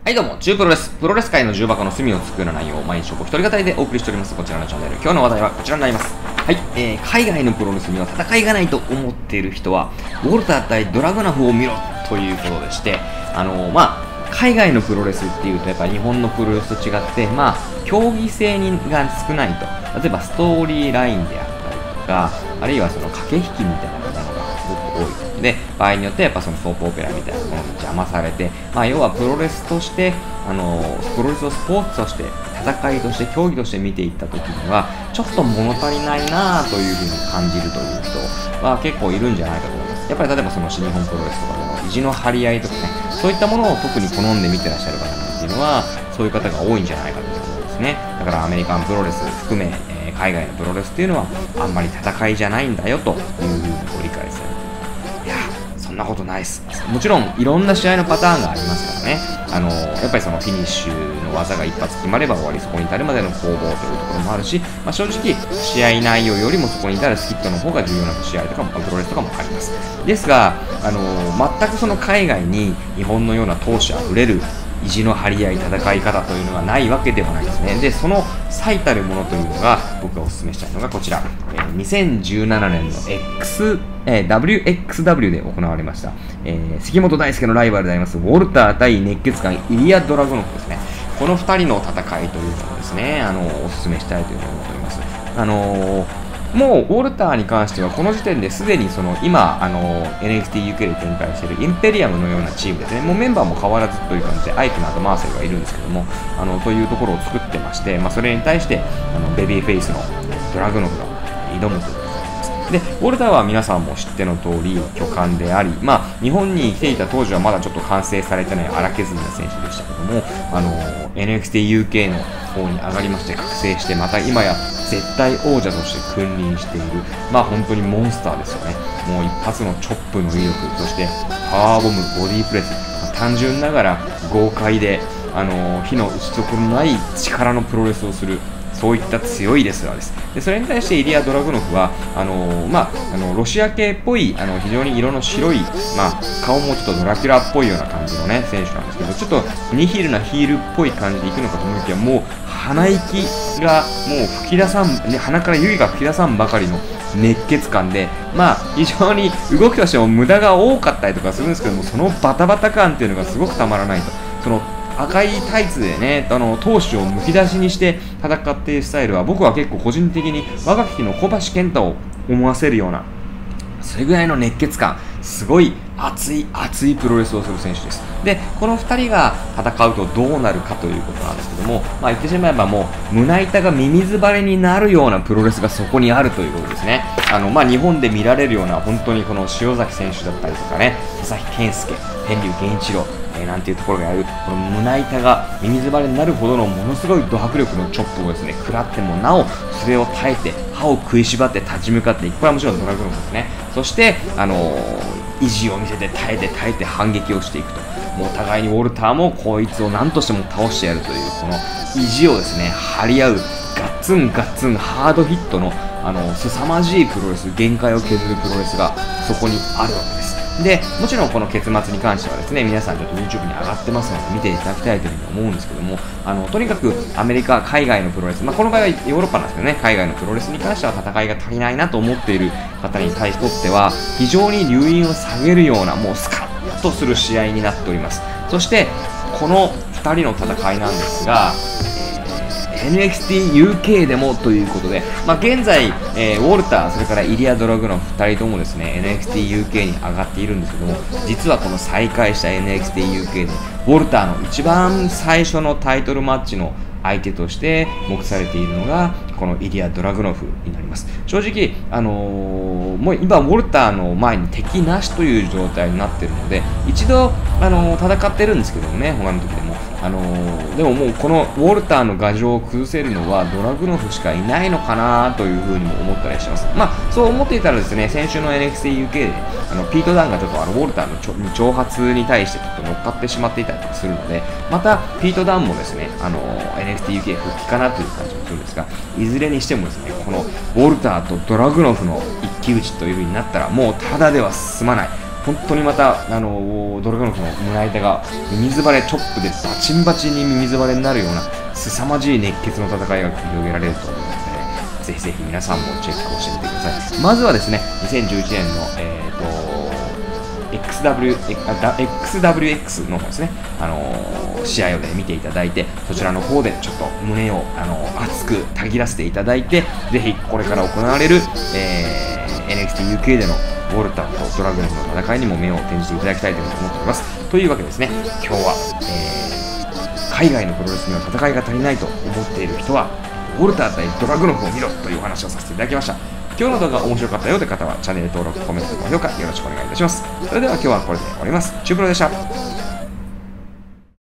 はいどうも、中プロです。プロレス界の重箱の隅を作る内容を毎日一人語りでお送りしております。こちらのチャンネル。今日の話題はこちらになります。はい、海外のプロレスには戦いがないと思っている人は、ウォルター対ドラグナフを見ろということでして、海外のプロレスっていうと、やっぱ日本のプロレスと違って、競技性が少ないと。例えばストーリーラインであったりとか、あるいはその駆け引きみたいなものがすごく多い。で、場合によってやっぱそのソープオペラみたいなものに邪魔されて、要はプロレスとして、プロレスをスポーツとして、戦いとして、競技として見ていった時には、ちょっと物足りないなぁというふうに感じるという人は結構いるんじゃないかと思います。やっぱり例えばその新日本プロレスとかでの意地の張り合いとかね、そういったものを特に好んで見てらっしゃる方なんていうのは、そういう方が多いんじゃないかということですね。だからアメリカンプロレス含め、海外のプロレスっていうのは、あんまり戦いじゃないんだよというふうにご理解されて、いや、そんなことないです。もちろんいろんな試合のパターンがありますからね。やっぱりそのフィニッシュの技が一発決まれば終わり、そこに至るまでの攻防というところもあるし、正直試合内容よりもそこに至るスキットの方が重要な試合とかもプロレスとかもあります。ですが、全くその海外に日本のような闘志あふれる意地の張り合い戦い方というのがないわけではないですね。で、その最たるものというのが僕がお勧めしたいのがこちら、2017年の WXW で行われました、関本大輔のライバルでありますウォルター対熱血漢イリア・ドラゴノフですね。この2人の戦いというのをですね、お勧めしたいというふうに思っております。もうウォルターに関してはこの時点ですでにその今NXT UK で展開しているインペリアムのようなチームですね。もうメンバーも変わらずという感じでアイクナとマーセルがいるんですけども、というところを作ってまして、それに対してベビーフェイスのドラグノフが挑むということです。で、ウォルターは皆さんも知っての通り巨漢であり、日本に来ていた当時はまだちょっと完成されてない荒削りな選手でしたけども、NXT UK の方に上がりまして覚醒して、また今や絶対王者として君臨している、本当にモンスターですよね。もう一発のチョップの威力、そしてパワーボム、ボディープレス、単純ながら豪快で火の打ちどころのない力のプロレスをする、そういった強いレスラーです。で、それに対してイリア・ドラグノフはロシア系っぽい非常に色の白い、顔もちょっとドラキュラっぽいような感じのね選手なんですけど、ちょっとニヒルなヒールっぽい感じでいくのかと思いきや、もう鼻息がもう吹き出さん、鼻から湯気が吹き出さんばかりの熱血感で、非常に動きとしても無駄が多かったりとかするんですけども、そのバタバタ感っていうのがすごくたまらないと。その赤いタイツでね、闘志をむき出しにして戦っているスタイルは、僕は結構個人的に若き日の小橋健太を思わせるような、それぐらいの熱血感、すごい熱いプロレスをする選手です。で、この2人が戦うとどうなるかということなんですけども、言ってしまえばもう胸板がミミズバレになるようなプロレスがそこにあるということですね。日本で見られるような本当にこの塩崎選手だったりとかね、佐々木健介、天竜源一郎なんていうところがやる、この胸板がミミズバレになるほどのものすごいド迫力のチョップをですね食らってもなおそれを耐えて歯を食いしばって立ち向かっていく。これはもちろんドラグノフですね。そして意地を見せて耐えて反撃をしていくと、もう互いにウォルターもこいつを何としても倒してやるという、この意地をですね張り合うガッツンハードヒットの凄まじいプロレス、限界を削るプロレスがそこにあるわけです。で、もちろんこの結末に関してはですね、皆さんちょっと YouTube に上がってますので見ていただきたいというふうに思うんですけども、とにかくアメリカ、海外のプロレス、この場合はヨーロッパなんですけどね、海外のプロレスに関しては戦いが足りないなと思っている方に対しては、非常に留飲を下げるような、もうスカッとする試合になっております。そして、この2人の戦いなんですが、NXT UK でもということで、現在、ウォルター、それからイリア・ドラグノフ2人ともですね NXT UK に上がっているんですけども、実はこの再開した NXT UK でウォルターの一番最初のタイトルマッチの相手として目されているのがこのイリア・ドラグノフになります。正直、もう今ウォルターの前に敵なしという状態になっているので、一度戦ってるんですけどもね、他の時でもでももうこのウォルターの牙城を崩せるのはドラグノフしかいないのかなというふうにも思ったりします。そう思っていたらですね、先週の NXT UK でピート・ダンがちょっとウォルターの挑発に対してちょっと乗っかってしまっていたりとかするので、またピート・ダンもですねNXT UK 復帰かなという感じもするんですが、いずれにしてもですね、このウォルターとドラグノフの一騎打ちという風になったらもうただでは済まない、 本当にまた、ドラゴノフの胸板がミミズバレチョップでバチンバチンにミミズバレになるような凄まじい熱血の戦いが繰り広げられると思うので、ぜひぜひ皆さんもチェックをしてみてください。まずはですね、2011年の、XWX の方ですね、試合をね、見ていただいて、そちらの方でちょっと胸を熱くたぎらせていただいて、ぜひこれから行われる、NXT UK でのウォルターとドラグノフの戦いにも目を転じていただきたいというふうに思っております。というわけでですね、今日は、海外のプロレスには戦いが足りないと思っている人は、ウォルター対ドラグノフを見ろというお話をさせていただきました。今日の動画が面白かったよという方はチャンネル登録、コメント、高評価よろしくお願いいたします。それでは今日はこれで終わります。チュープロでした。